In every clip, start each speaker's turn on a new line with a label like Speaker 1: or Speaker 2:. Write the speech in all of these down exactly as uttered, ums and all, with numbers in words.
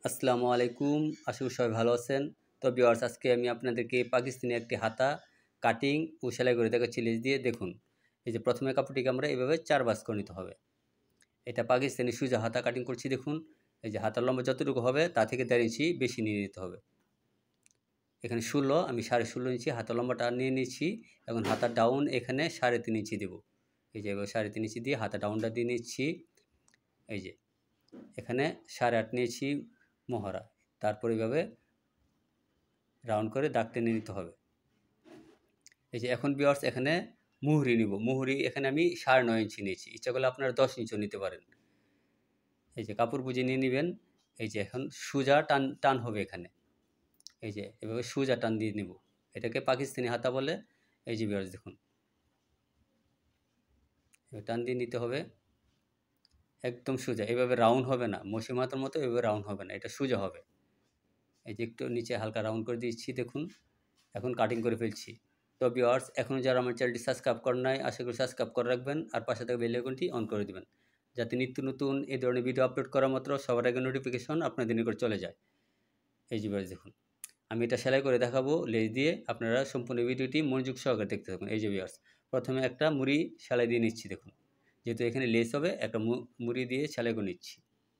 Speaker 1: আসসালামু আলাইকুম। আশা করি সবাই ভালো আছেন। তো ভিউয়ার্স, আজকে আমি আপনাদেরকে পাকিস্তানি একটি হাতা কাটিং ও সেলাই করে দেখাচ্ছি লেজ দিয়ে। দেখুন, এই যে প্রথমে কাপড়টিকে আমরা এভাবে চার ভাঁজ করে নিতে হবে। এটা পাকিস্তানি সুজা হাতা কাটিং করছি। দেখুন, এই যে হাতার লম্বা যতটুকু হবে তা থেকে দেড় ইঞ্চি বেশি নিয়ে নিতে হবে। এখানে ষোলো, আমি সাড়ে ষোলো ইঞ্চি হাতার লম্বাটা নিয়ে নিচ্ছি। এখন হাতার ডাউন এখানে সাড়ে তিন ইঞ্চি দেবো। এই যে এবার সাড়ে তিন ইঞ্চি দিয়ে হাতা ডাউনটা দিয়ে নিচ্ছি। এই যে এখানে সাড়ে আট নিয়েছি মহড়া। তারপর এইভাবে রাউন্ড করে দাগ টেনে নিতে হবে। এই যে এখন ভিউয়ার্স, এখানে মুহুরি নিব। মুহুরি এখানে আমি সাড়ে নয় ইঞ্চি নিয়েছি। ইচ্ছা করলে আপনারা দশ ইঞ্চিও নিতে পারেন। এই যে কাপড় বুঝে নিয়ে নেবেন। এই যে এখন সোজা টান টান হবে এখানে। এই যে এভাবে সোজা টান দিয়ে নিব। এটাকে পাকিস্তানি হাতা বলে। এই যে ভিউয়ার্স দেখুন, টান দিয়ে নিতে হবে একদম সোজা। এভাবে রাউন্ড হবে না, মসিম হাতার মতো এভাবে রাউন্ড হবে না, এটা সোজা হবে। এই যে একটু নিচে হালকা রাউন্ড করে দিচ্ছি। দেখুন, এখন কাটিং করে ফেলছি। তো ভিউয়ার্স, এখনও যারা আমার চ্যানেলটি সাবস্ক্রাইব করেন নাই, আশা করি সাবস্ক্রাইব করে রাখবেন আর পাশে থাকা বেল আইকনটি অন করে দিবেন, যাতে নিত্য নতুন এই ধরনের ভিডিও আপলোড করা মাত্র সবার আগে নোটিফিকেশন আপনাদের নিকট চলে যায়। এই যে ভিউয়ার্স দেখুন, আমি এটা সেলাই করে দেখাবো লেজ দিয়ে। আপনারা সম্পূর্ণ ভিডিওটি মনোযোগ সহকারে দেখতে থাকুন। এই যে ভিউয়ার্স, প্রথমে একটা মুড়ি সেলাই দিয়ে নিচ্ছি। দেখুন, যেহেতু এখানে লেস হবে, একটা মুড়ি দিয়ে সেলাই করে নিচ্ছি।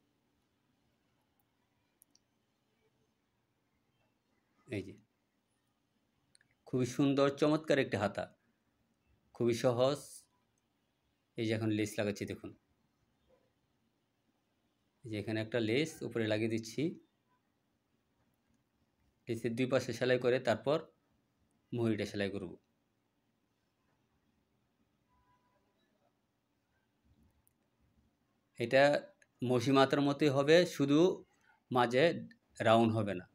Speaker 1: এই যে খুবই সুন্দর চমৎকার একটি হাতা, খুবই সহজ। এই যে এখন লেস লাগাচ্ছি। দেখুন, এই যে এখানে একটা লেস উপরে লাগিয়ে দিচ্ছি। লেসের দুই পাশে সেলাই করে তারপর মুহুরিটা সেলাই করব। এটা মসিম হাতার মতোই হবে, শুধু মাঝে রাউন্ড হবে না।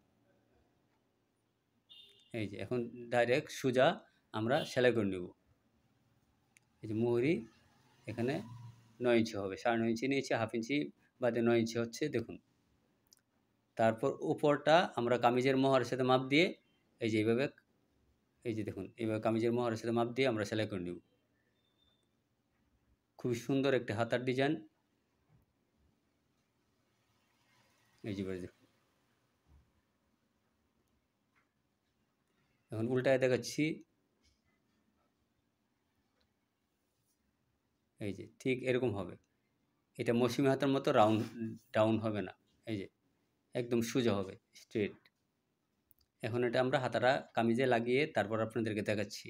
Speaker 1: এই যে এখন ডাইরেক্ট সোজা আমরা সেলাই করে নেব। এই যে মুহুরি এখানে নয় ইঞ্চি হবে, সাড়ে নয় ইঞ্চি নিয়েছি, হাফ ইঞ্চি বাদে নয় ইঞ্চি হচ্ছে। দেখুন, তারপর উপরটা আমরা কামিজের মহড়ার সাথে মাপ দিয়ে এই যে এইভাবে, এই যে দেখুন, এইভাবে কামিজের মহড়ার সাথে মাপ দিয়ে আমরা সেলাই করে নেব। খুবই সুন্দর একটি হাতার ডিজাইন। এই যে দেখুন, এখন উল্টায় দেখাচ্ছি। এই যে ঠিক এরকম হবে। এটা মৌসুমি হাতার মতো রাউন্ড ডাউন হবে না। এই যে একদম সোজা হবে, স্ট্রেট। এখন এটা আমরা হাতাটা কামিজে লাগিয়ে তারপর আপনাদেরকে দেখাচ্ছি।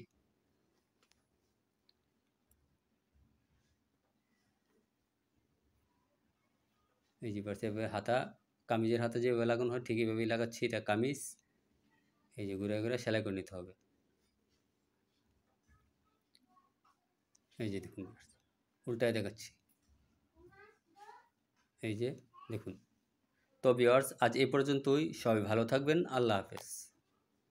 Speaker 1: এই যে পাশে হাতা, কামিজের হাতে যেভাবে লাগানো হয় ঠিক এইভাবেই লাগাচ্ছি। এটা কামিজ। এই যে ঘুরে ঘুরে সেলাই করে নিতে হবে। এই যে দেখুন, উল্টায় দেখাচ্ছি। এই যে দেখুন। তো ভিউয়ার্স, আজ এই পর্যন্তই। সবাই ভালো থাকবেন। আল্লাহ হাফেজ।